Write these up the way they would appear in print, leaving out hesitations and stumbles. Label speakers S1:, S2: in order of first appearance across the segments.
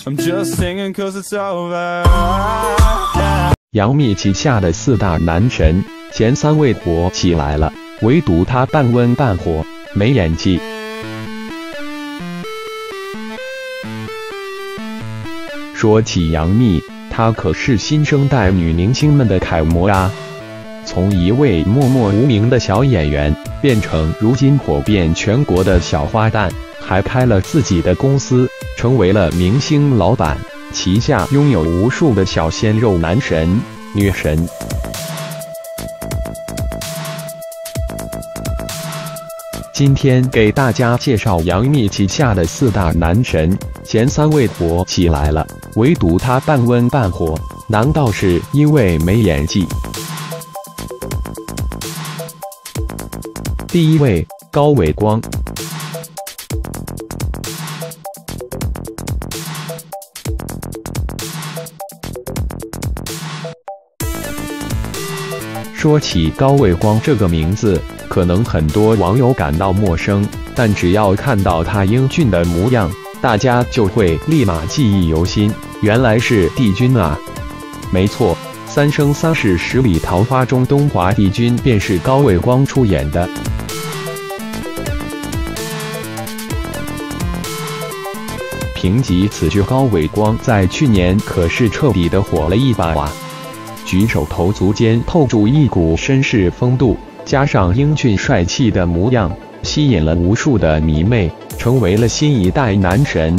S1: I'm just singing 'cause it's over.
S2: 杨幂旗下的4大男神，前3位火起来了，唯独他半温半火，没演技。说起杨幂，她可是新生代女明星们的楷模啊！从一位默默无名的小演员，变成如今火遍全国的小花旦，还开了自己的公司，成为了明星老板，旗下拥有无数的小鲜肉男神、女神。今天给大家介绍杨幂旗下的4大男神，前3位火起来了，唯独他半温半火，难道是因为没演技？第1位，高伟光。说起高伟光这个名字，可能很多网友感到陌生，但只要看到他英俊的模样，大家就会立马记忆犹新，原来是帝君啊！没错，《三生三世十里桃花》中东华帝君便是高伟光出演的。凭藉此剧，高伟光在去年可是彻底的火了一把啊！举手投足间透着一股绅士风度，加上英俊帅气的模样，吸引了无数的迷妹，成为了新一代男神。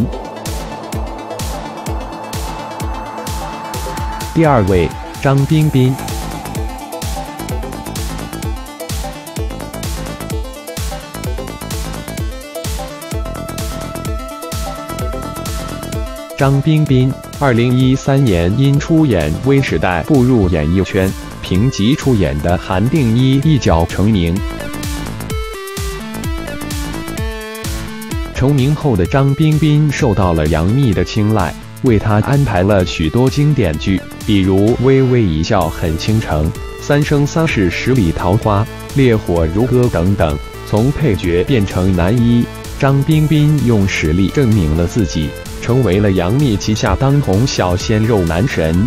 S2: 第2位，张彬彬。张彬彬2013年因出演《微时代》步入演艺圈，凭藉出演的韩定一一脚成名。成名后的张彬彬受到了杨幂的青睐，为他安排了许多经典剧，比如《微微一笑很倾城》《三生三世十里桃花》《烈火如歌》等等。从配角变成男一，张彬彬用实力证明了自己，成为了杨幂旗下当红小鲜肉男神。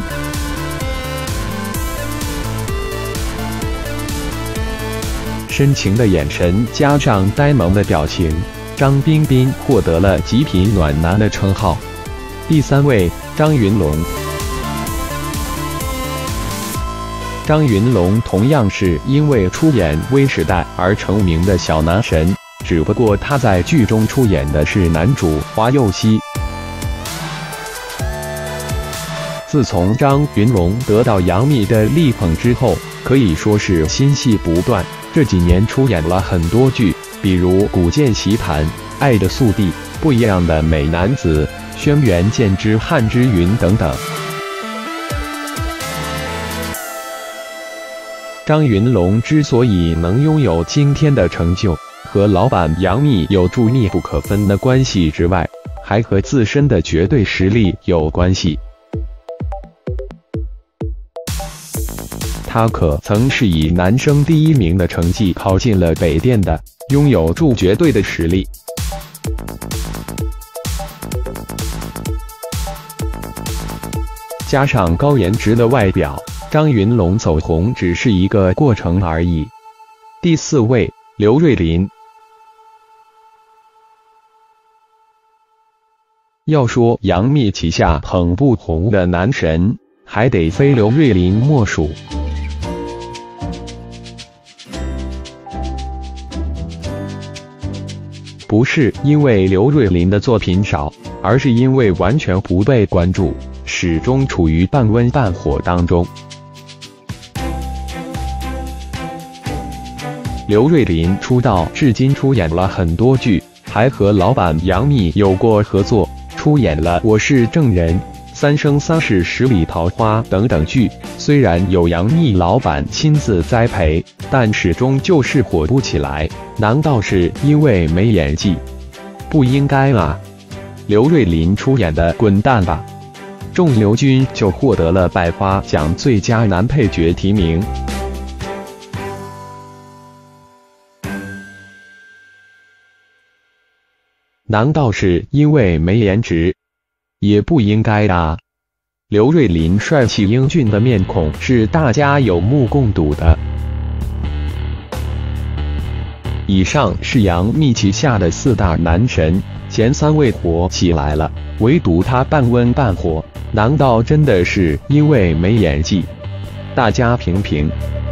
S2: 深情的眼神加上呆萌的表情，张彬彬获得了极品暖男的称号。第3位，张云龙。张云龙同样是因为出演《微时代》而成名的小男神，只不过他在剧中出演的是男主华佑熙。自从张云龙得到杨幂的力捧之后，可以说是新戏不断，这几年出演了很多剧，比如《古剑奇谭》《爱的速递》《不一样的美男子》《轩辕剑之汉之云》等等。张云龙之所以能拥有今天的成就，和老板杨幂有着密不可分的关系之外，还和自身的绝对实力有关系。他可曾是以男生第1名的成绩考进了北电的，拥有着绝对的实力。加上高颜值的外表，张云龙走红只是一个过程而已。第4位，刘瑞麟。要说杨幂旗下捧不红的男神，还得非刘瑞麟莫属。不是因为刘瑞麟的作品少，而是因为完全不被关注，始终处于半温半火当中。刘瑞麟出道至今出演了很多剧，还和老板杨幂有过合作，出演了《我是证人》《三生三世十里桃花》等等剧。虽然有杨幂老板亲自栽培，但始终就是火不起来，难道是因为没演技？不应该啊！刘瑞麟出演的《滚蛋吧，仲流君》就获得了百花奖最佳男配角提名。难道是因为没颜值？ 也不应该啊。刘瑞麟帅气英俊的面孔是大家有目共睹的。以上是杨幂旗下的4大男神，前3位火起来了，唯独他半温半火，难道真的是因为没演技？大家评评。